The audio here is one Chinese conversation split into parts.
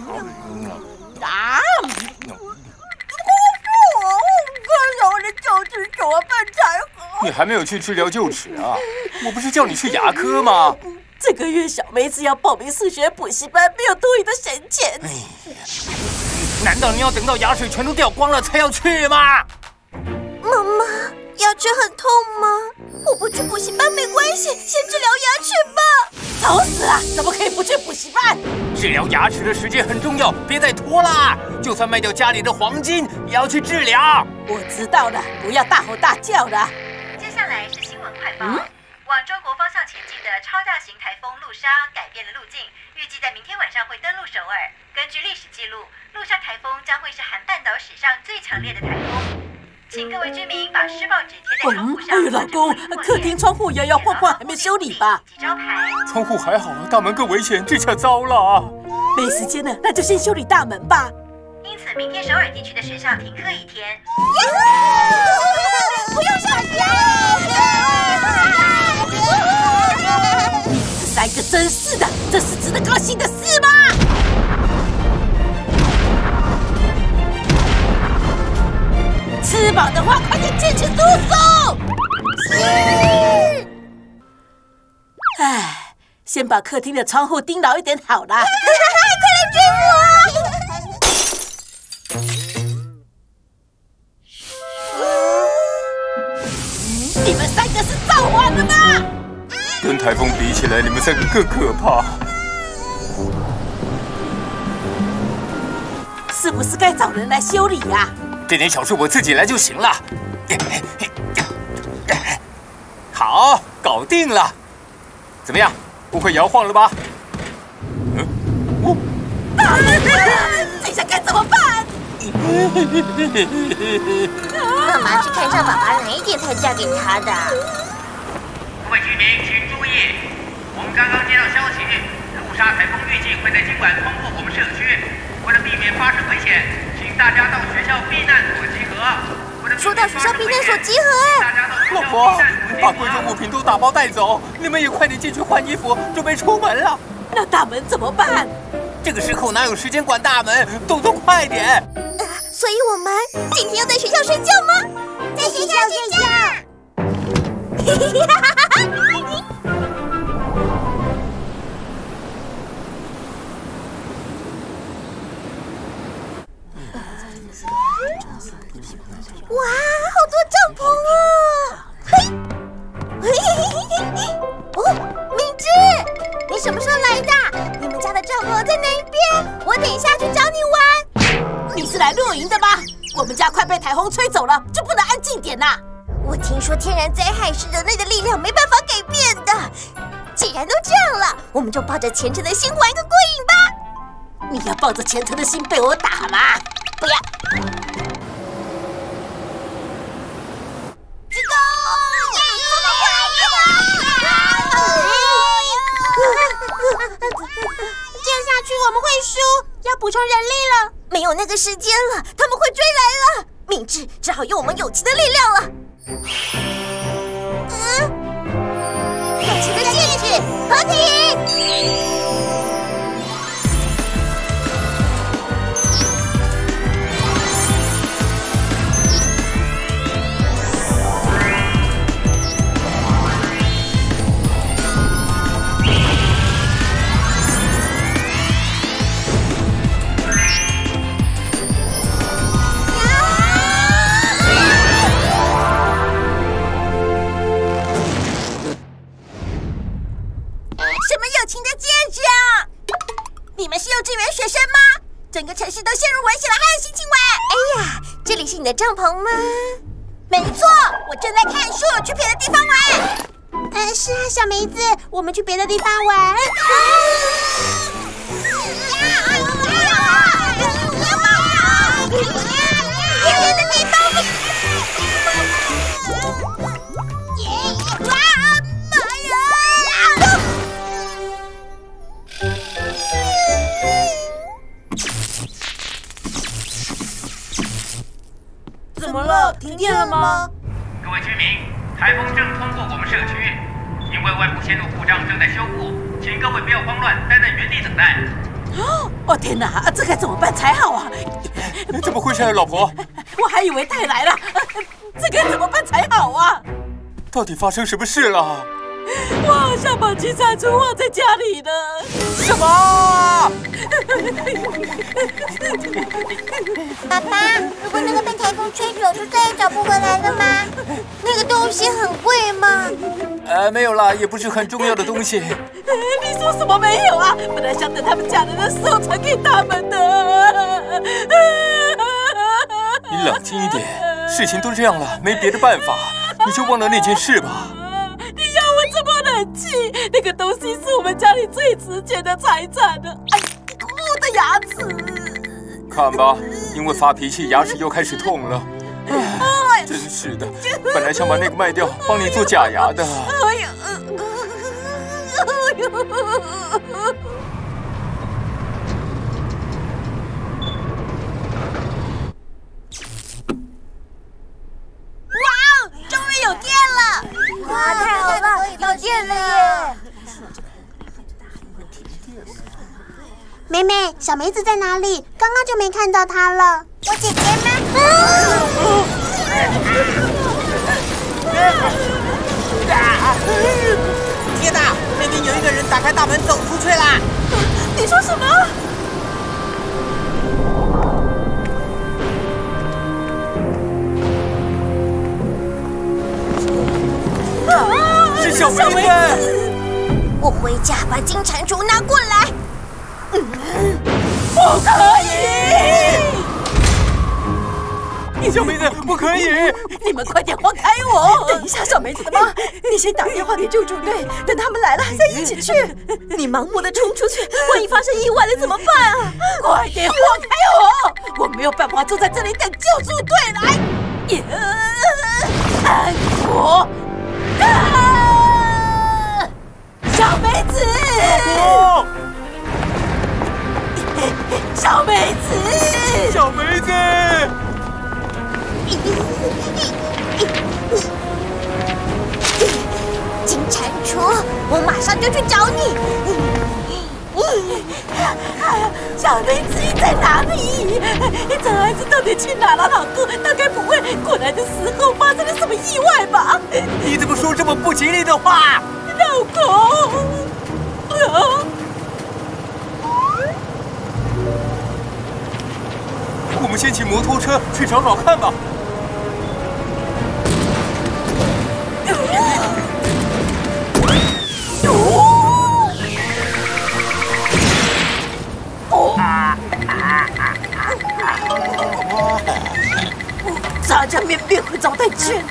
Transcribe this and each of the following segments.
啊！可是我的臼齿怎么办才好？ 你还没有去治疗臼齿啊？我不是叫你去牙科吗？ 这个月小梅子要报名数学补习班，没有多余的闲钱。 难道你要等到牙齿全都掉光了才要去吗？ 妈妈，牙齿很痛吗？我不去补习班没关系，先治疗牙齿吧。 吵死了！怎么可以不去补习班？ 治疗牙齿的时间很重要，别再拖啦！就算卖掉家里的黄金，也要去治疗。 我知道了，不要大吼大叫的。 接下来是新闻快报。往中国方向前进的超大型台风陆沙改变了路径，预计在明天晚上会登陆首尔。根据历史记录，陆沙台风将会是韩半岛史上最强烈的台风。请各位居民把施报纸贴在窗户上。 哎呦，老公，客厅窗户摇摇晃晃，还没修理吧？ 招牌。 窗户还好，大门更危险，这下糟了。 没时间了，那就先修理大门吧。 因此，明天首尔地区的学校停课1天。 不用上学！ 你们三个真是的，这是值得高兴的事吗？吃饱的话，快点进去住宿。是。唉，先把客厅的窗户钉牢一点好了。 快来追我！ 你们三个是造反的吗？ 跟台风比起来，你们三个更可怕。 是不是该找人来修理呀？ 这点小事我自己来就行了。好，搞定了。怎么样，不会摇晃了吧？ 这下该怎么办？ 妈妈是看上爸爸哪一点才嫁给他的？ 各位居民请注意，我们刚刚接到消息，陆沙台风预计会在今晚通过我们社区。为了避免发生危险，请大家到学校避难所集合。 说到学校避难所集合， 老婆，把贵重物品都打包带走，你们也快点进去换衣服，准备出门了。 那大门怎么办？ 这个时候哪有时间管大门？动作快点！ 所以我们今天要在学校睡觉吗？在学校睡觉。哇，好多帐篷哦！哦，明智，你什么时候来的？你们家的帐篷在哪一边？我等一下去找你玩。 你是来露营的吗？我们家快被台风吹走了，就不能安静点呐？ 我听说天然灾害是人类的力量没办法改变的。既然都这样了，我们就抱着虔诚的心玩个过瘾吧。 你要抱着虔诚的心被我打吗？不要。 这样下去我们会输，要补充人力了。没有那个时间了，他们会追来了。明智只好用我们友情的力量了。友情的戒指，合体！整个城市都陷入危险了，还有心情玩？哎呀，这里是你的帐篷吗？没错，我正在看书，去别的地方玩。是啊，小梅子，我们去别的地方玩。别的地方。 怎么了？停电了吗？ 各位居民，台风正通过我们社区，因为外部线路故障正在修复，请各位不要慌乱，待在原地等待。 哦天哪，这该怎么办才好啊？ 怎么回事，老婆？ 我还以为太来了，这该怎么办才好啊？ 到底发生什么事了？ 我好像把金蟾蜍忘在家里了。 什么？ 爸爸，如果那个被台风吹走，就再也找不回来了吗？那个东西很贵吗？ 没有啦，也不是很重要的东西。 你说什么没有啊？本来想等他们嫁人的时候传给他们的。 你冷静一点，事情都这样了，没别的办法，你就忘了那件事吧。 你要我怎么冷静？那个东西是我们家里最值钱的财产呢。哎，我的牙齿。 看吧，因为发脾气，牙齿又开始痛了。唉，真是的，本来想把那个卖掉，帮你做假牙的。 哎呀， 哇，终于有电了！哇，太好了，有电了耶！妹妹，小梅子在哪里？刚刚就没看到她了。我姐姐吗？ 天哪！那边有一个人打开大门走出去啦！ 你说什么？ 是小梅子！ 我回家把金蟾蜍拿过来。 不可以！ 小梅子，不可以！ 你们快点放开我！等一下，小梅子的妈，你先打电话给救助队，等他们来了再一起去。你盲目的冲出去，万一发生意外了怎么办啊？快点放开我！我没有办法坐在这里等救助队来。看我！小梅子！小梅子！ 小梅子！ 金蟾蜍，我马上就去找你。 小梅子，你在哪里？这孩子到底去哪了？老公，他该不会过来的时候发生了什么意外吧？ 你怎么说这么不吉利的话？ 老公， 我们先骑摩托车去找找看吧。 炸酱面变回招待券。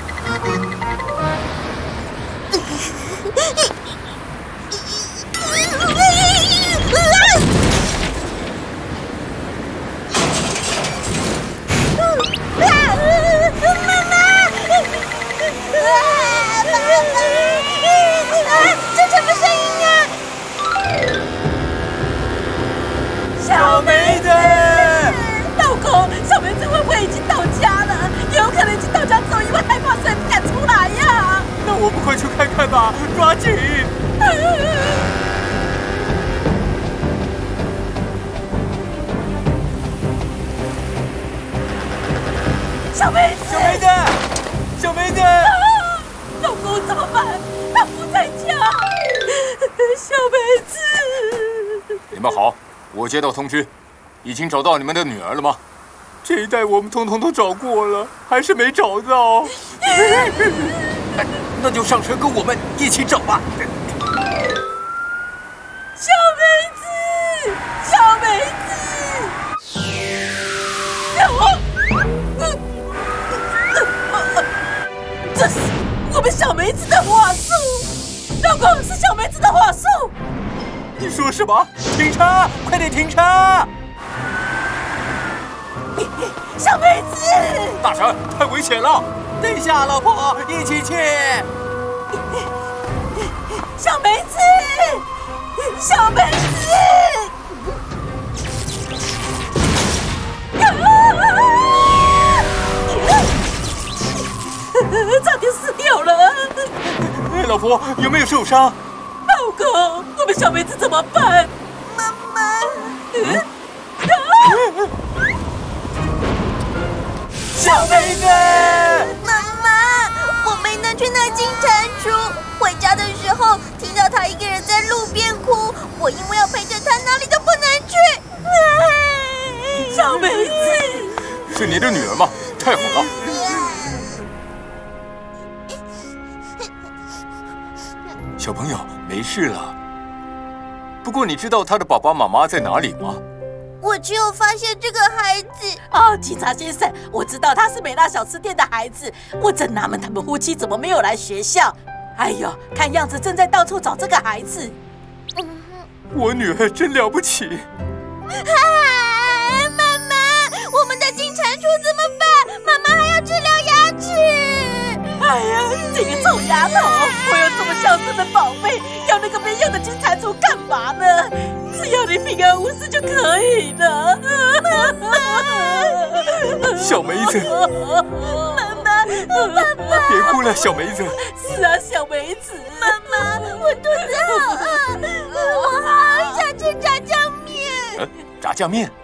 小梅子，老公，小梅子会不会已经到家了？有可能已经到家之后，因为害怕，所以不敢出来呀。 那我们快去看看吧，抓紧！ 小梅子， 小梅子，小梅子！ 老公怎么办？他不在家。小梅子， 你们好。我接到通知，已经找到你们的女儿了吗？这一带我们通通都找过了，还是没找到。那就上车跟我们一起找吧。 小梅子，小梅子，这是我们小梅子的话术，老公，是小梅子的话术。 你说什么？停车！快点停车！ 小梅子， 大神，太危险了！ 等一下，老婆，一起去。 小梅子，小梅子！差点死掉了！ 哎，老婆，有没有受伤？ 老公，我们小梅子怎么办？ 妈妈。 小梅子， 妈妈，我没能去那金蟾蜍。回家的时候听到她一个人在路边哭，我因为要陪着她，哪里都不能去。 小梅子， 是你的女儿吗？太好了。小朋友，没事了。不过你知道他的爸爸妈妈在哪里吗？ 我只有发现这个孩子。 哦，警察先生，我知道他是美娜小吃店的孩子。我正纳闷他们夫妻怎么没有来学校。哎呦，看样子正在到处找这个孩子。 我女儿真了不起。 妈妈，我们的金蟾蜍怎么办？妈妈还要治疗牙齿。 哎呀，这个臭丫头！我有这么孝顺的宝贝，要那个没用的金蟾蜍干嘛呢？只要你平安无事就可以了。 小梅子， 妈妈，爸爸， 别哭了，小梅子。 是啊，小梅子。 妈妈，我肚子好饿，我好想吃炸酱面。 炸酱面？